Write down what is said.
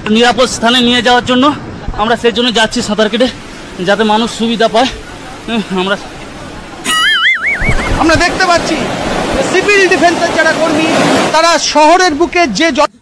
নিরাপদ স্থানে নিয়ে যাওয়ার জন্য আমরা সেই জন্য যাচ্ছি সাঁতার কেটে, যাতে মানুষ সুবিধা পায়। আমরা দেখতে পাচ্ছি সিভিল ডিফেন্সের যারা কর্মী তারা শহরের বুকে যে